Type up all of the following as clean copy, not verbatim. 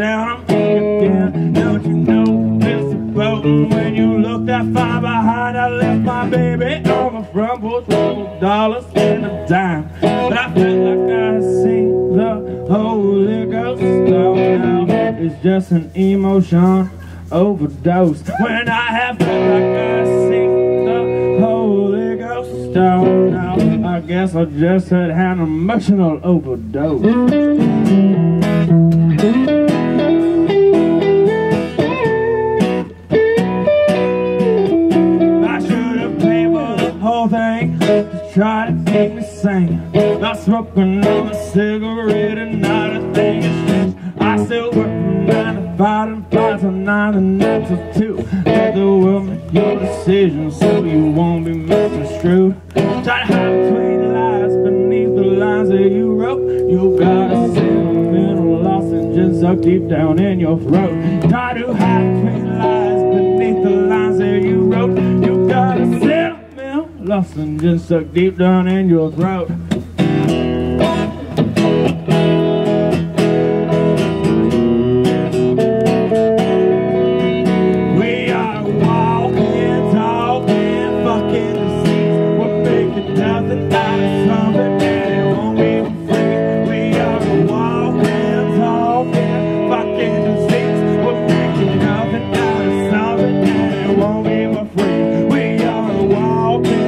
down again. Don't you know it's a boat? When you look that far behind, I left my baby on the front porch, $12 and a dime. But I felt like I had seen the Holy Ghost. Oh, now it's just an emotion overdose. When I have felt like I seen the Holy Ghost. Oh, now I guess I just had an emotional overdose. Try to make me sing. Not smoking on a cigarette and not a thing has changed. I still work from 9 to 5 and 5 till 9 and 9 till 2. Let the world make your decisions so you won't be misconstrued. Try to hide between the lies beneath the lines that you wrote. You got a sentimental lost and just suck deep down in your throat. Try to hide between the lies beneath the lines that you wrote. You got a sentimental lost and just suck deep down in your throat. We are walking, talking, fucking disease. We're making nothing out of something and it won't be free. We are walking, talking, fucking disease. We're making nothing out of something and it won't be free. We are walking,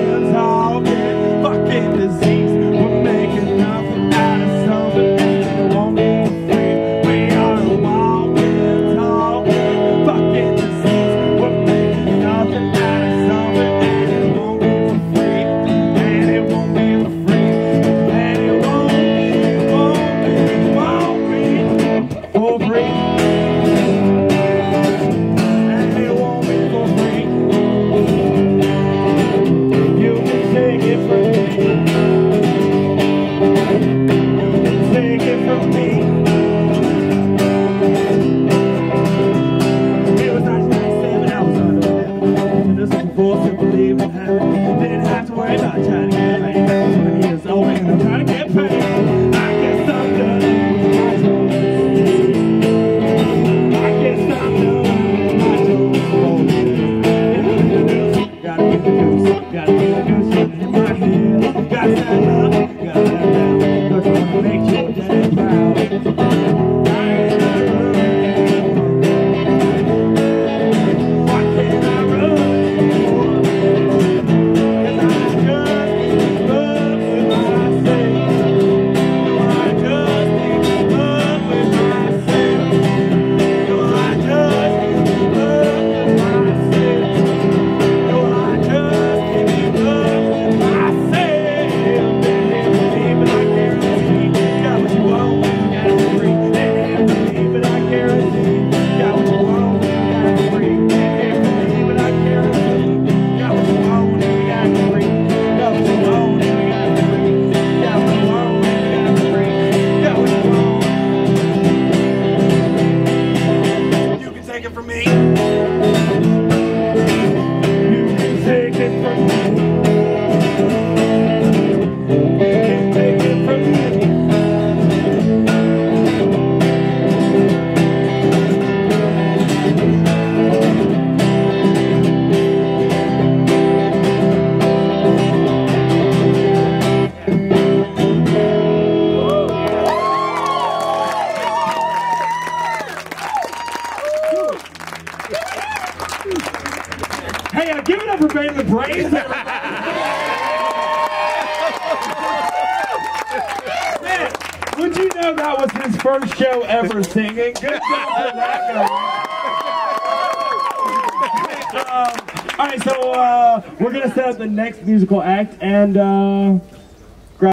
disease. We're making nothing out of something and it won't be free. We are walking, talking, fucking disease. We're making nothing out of something and it won't be free. And it won't be free. And it won't be for free. And it won't be for free. You can take it from me. Take it from me. It was 1997, I was under the and this was before simple believe in heaven. Didn't have to worry about trying to get paid. 20 years old and I'm trying to get paid. I guess I'm done. I guess I'm done. Gotta get the news. Gotta get the news in my head. Gotta stand up. Gotta stand down. Cause I wanna make your daddy proud. Why can't I run? Cause I just love with myself. No, I just need love with myself. No, I just need love with myself. No, I just need love with myself. Hey, give it up for Band of the Brains. Man, would you know that was his first show ever singing? Good job for that guy. All right, so we're gonna set up the next musical act, and